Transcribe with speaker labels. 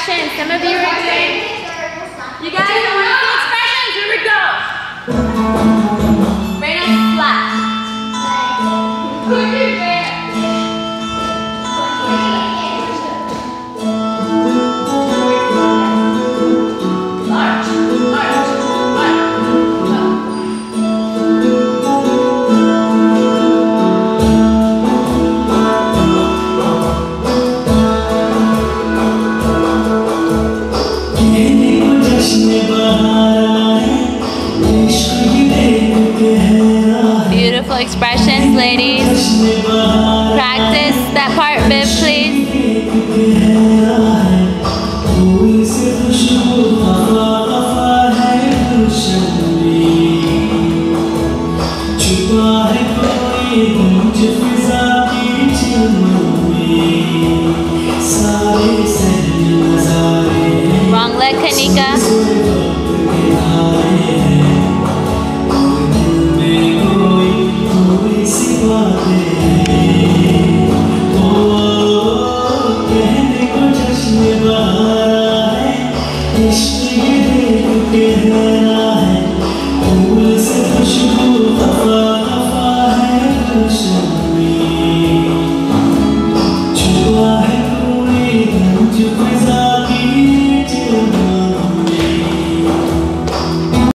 Speaker 1: expressions. Some of you are doing. You guys want to see expressions? Here we go. Right on flat. Put your bear. Beautiful expressions, ladies. Practice that part, Viv, please. Wrong leg, Kanika.
Speaker 2: Jashne Bahar hai, ishq ye dekh ke hai.